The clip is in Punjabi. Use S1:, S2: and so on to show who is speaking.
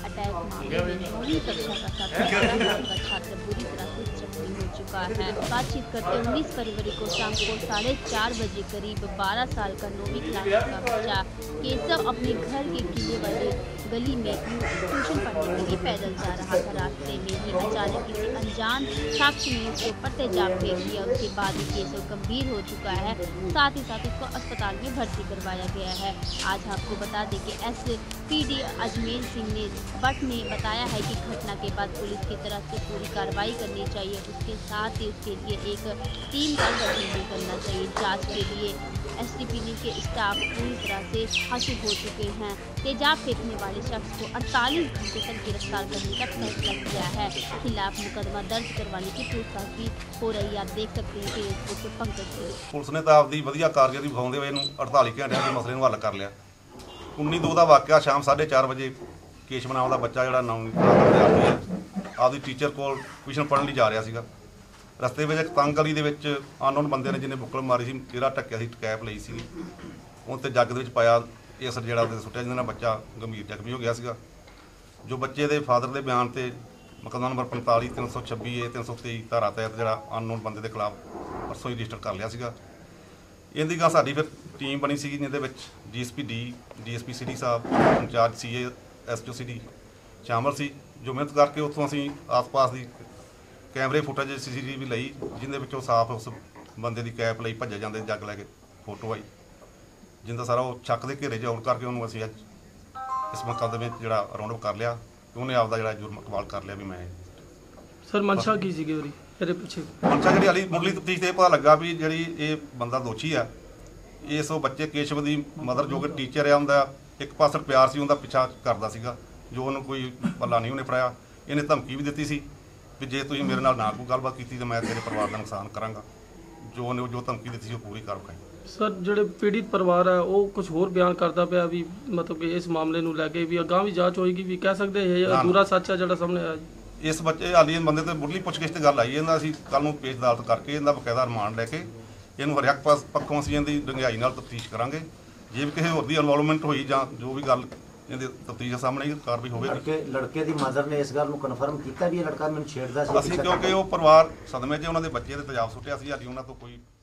S1: अटैक मामले में 9वीं कक्षा का छात्र बुरी तरह से जख्मी हो चुका है। बातचीत करते 19 फरवरी को शाम को 4:30 बजे करीब 12 साल का 9वीं क्लास का बच्चा केशव अपने घर के किले वाले गली में ट्यूशन पढ़ने के लिए पैदल जा रहा था। रास्ते में ही अचानक किसी अनजान साक्षी ने उसके ऊपर तेजाब फेंक दिया। उसके बाद ही केशव गंभीर हो चुका है, साथ ही साथ उसको अस्पताल में भर्ती करवाया गया है। आज आपको बता दें कि SPD अजमेर सिंह ने भट्ट ने बताया है कि घटना के बाद पुलिस की तरफ से पूरी कार्रवाई करनी चाहिए। उसके साथ ही उसके लिए एक टीम का गठन भी करना चाहिए। जांच के लिए STPD के स्टाफ पूरी तरह से हासिल हो चुके हैं। तेजाब फेंकने वाले शख्स को 48 घंटे तक गिरफ्तार करने का फैसला किया है। खिलाफ मुकदमा दर्ज करवाने की पूछताछ भी हो रही है। आप देख सकते हैं कि पंकज
S2: पुलिस ने तो आपकी वधिया कारगुजारी विखाउंदे होए इहनूं 48 घंटिਆਂ ਦੇ मसले ਨੂੰ हल कर लिया। 19/2 ਦਾ वाकया शाम 4:30 ਵਜੇ केशव नाम ਦਾ ਬੱਚਾ ਜਿਹੜਾ 9ਵੀਂ ਕਲਾਸ ਦਾ ਵਿਦਿਆਰਥੀ ਹੈ ਆਪਦੀ ਟੀਚਰ ਕੋਲ ਟਿਊਸ਼ਨ ਪੜ੍ਹਨ ਲਈ ਜਾ ਰਿਹਾ ਸੀਗਾ। ਰਸਤੇ ਵਿੱਚ ਇੱਕ ਤੰਗ ਗਲੀ ਦੇ ਵਿੱਚ ਅਨਨੋਨ ਬੰਦੇ ਨੇ ਜਿਹਨੇ ਬੁੱਕਲ ਮਾਰੀ ਸੀ, ਜਿਹੜਾ ਢੱਕਿਆ ਸੀ, ਕੈਪ ਲਈ ਸੀ, ਉਹ ਤੇ ਜੱਗ ਦੇ ਵਿੱਚ ਪਾਇਆ ਇਸ ਜਿਹੜਾ ਉਹਦੇ ਸੁੱਟਿਆ, ਜਿਹਦੇ ਨਾਲ ਬੱਚਾ ਗੰਭੀਰ ਜ਼ਖਮੀ ਹੋ ਗਿਆ ਸੀਗਾ। ਜੋ ਬੱਚੇ ਦੇ ਫਾਦਰ ਦੇ ਬਿਆਨ ਤੇ ਮੁਕੱਦਮਾ ਨੰਬਰ 45 326 323 ਧਾਰਾ ਤਹਿਤ ਜਿਹੜਾ ਅਨਨੋਨ ਬੰਦੇ ਦੇ ਖਿਲਾਫ ਪਰਸੋਂ ਹੀ ਰਜਿਸਟਰ ਕਰ ਲਿਆ ਸੀਗਾ। ਇਹਦੀ ਗਾ ਸਾਡੀ ਫਿਰ ਟੀਮ ਬਣੀ ਸੀਗੀ, ਜਿਹਦੇ ਵਿੱਚ DSP D, DSP ਸਿਟੀ ਸਾਹਿਬ, ਇੰਚਾਰਜ CA SHO ਸਿਟੀ ਸ਼ਾਮਲ ਸੀ, ਜੋ ਮਿਹਨਤ ਕਰਕੇ ਉੱਥੋਂ ਅਸੀਂ ਆਸ-ਪਾਸ ਦੀ ਕੈਮਰੇ ਫੁਟੇਜ CCTV ਲਈ, ਜਿਹਦੇ ਵਿੱਚੋਂ ਸਾਫ਼ ਉਸ ਬੰਦੇ ਦੀ ਕੈਪ ਲਈ ਭੱਜੇ ਜਾਂਦੇ ਜੱਗ ਲੈ ਕੇ ਫੋਟੋ ਆਈ, ਜਿੰਦਾ ਸਾਰਾ ਉਹ ਚੱਕ ਦੇ ਘੇਰੇ 'ਚ ਆਉਣ ਕਰਕੇ ਉਹਨੂੰ ਅਸੀਂ ਅੱਜ ਇਸ ਮੁਕੱਦਮੇ ਵਿੱਚ ਜਿਹੜਾ ਰਾਉਂਡ ਅਪ ਕਰ ਲਿਆ ਤੇ ਉਹਨੇ ਆਪਦਾ ਜਿਹੜਾ ਜੁਰਮ ਕਬੂਲ ਕਰ ਲਿਆ ਵੀ ਮੈਂ।
S3: ਸਰ ਮਨਸ਼ਾ ਕੀ ਸੀਗੀ ਉਹਦੀ ਇਹਦੇ ਪਿੱਛੇ?
S2: ਮਨਸ਼ਾ ਜਿਹੜੀ ਹਾਲੀ ਮੁੱਢਲੀ ਤਫਤੀਸ਼ ਤੇ ਇਹ ਪਤਾ ਲੱਗਾ ਵੀ ਜਿਹੜੀ ਇਹ ਬੰਦਾ ਦੋਸ਼ੀ ਆ, ਇਸ ਉਹ ਬੱਚੇ ਕੇਸ਼ਵ ਦੀ ਮਦਰ ਜੋ ਕਿ ਟੀਚਰ ਆ, ਉਹਦਾ ਇੱਕ ਪਾਸੜ ਪਿਆਰ ਸੀ, ਉਹਦਾ ਪਿੱਛਾ ਕਰਦਾ ਸੀਗਾ, ਜੋ ਉਹਨੂੰ ਕੋਈ ਪੱਲਾ ਨਹੀਂ ਉਹਨੇ ਫੜਾਇਆ। ਇਹਨੇ ਧਮਕੀ ਵੀ ਦਿੱਤੀ ਸੀ ਵੀ ਜੇ ਤੁਸੀਂ ਮੇਰੇ ਨਾਲ ਨਾ ਕੋਈ ਗੱਲਬਾਤ ਕੀਤੀ ਤਾਂ ਮੈਂ ਤੇਰੇ ਪਰਿਵਾਰ ਦਾ ਨੁਕਸਾਨ ਕਰਾਂਗਾ। ਜੋ ਉਹਨੇ ਜੋ ਧਮਕੀ ਦਿੱਤੀ ਸੀ ਉਹ ਪੂਰੀ ਕਰ ਵਿਖਾਈ। ਸਰ
S3: ਜਿਹੜੇ ਪੀੜਿਤ ਪਰਿਵਾਰ ਹੈ ਉਹ ਕੁਝ ਹੋਰ ਬਿਆਨ ਕਰਦਾ ਪਿਆ ਵੀ ਮਤਲਬ ਕਿ ਇਸ ਮਾਮਲੇ ਨੂੰ ਲੈ ਕੇ ਵੀ ਅਗਾਂਹ ਵੀ ਜਾਂਚ ਹੋਏਗੀ, ਵੀ ਕਹਿ ਸਕਦੇ ਇਹ ਅਧੂਰਾ ਸੱਚ ਹੈ ਜਿਹੜਾ ਸਾਹਮਣੇ ਆਇਆ ਜੀ।
S2: ਇਸ ਬੱਚੇ ਹਾਲੀ ਬੰਦੇ ਤੇ ਮੁੱਢਲੀ ਪੁੱਛਗਿੱਛ ਤੇ ਗੱਲ ਆਈ, ਇਹਦਾ ਅਸੀਂ ਕੱਲ੍ਹ ਨੂੰ ਪੇਸ਼ ਅਦਾਲਤ ਕਰਕੇ ਇਹਦਾ ਬਕਾਇਦਾ ਰਿਮਾਂਡ ਲੈ ਕੇ ਇਹਨੂੰ ਹਰ ਇੱਕ ਪੱਖੋਂ ਅਸੀਂ ਇਹਦੀ ਡੂੰਘਾਈ ਨਾਲ ਤਫਤੀਸ਼ ਕਰਾਂਗੇ। ਜੇ ਵੀ ਕਿਸੇ ਹੋਰ ਦੀ ਇਨਵੋਲਵਮੈਂਟ ਹੋਈ ਜਾਂ ਜੋ ਵੀ ਗੱਲ ਇਹਦੇ ਤਫਤੀਸ਼ ਸਾਹਮਣੇ ਕਾਰਵਾਈ ਹੋਵੇਗੀ।
S4: ਲੜਕੇ ਦੀ ਮਦਰ ਨੇ ਇਸ ਗੱਲ ਨੂੰ ਕਨਫਰਮ ਕੀਤਾ ਵੀ ਇਹ ਲੜਕਾ ਮੈਨੂੰ ਛੇੜਦਾ ਸੀ।
S2: ਅਸੀਂ ਕਿਉਂਕਿ ਉਹ ਪਰਿਵਾਰ ਸਦਮੇ 'ਚ ਉਹਨਾਂ ਦੇ ਬੱਚੇ ਦੇ ਤੇਜ਼ਾਬ ਸੁੱਟਿਆ ਸੀ, ਹਾਲੀ ਉਹਨਾਂ ਤੋਂ ਕੋਈ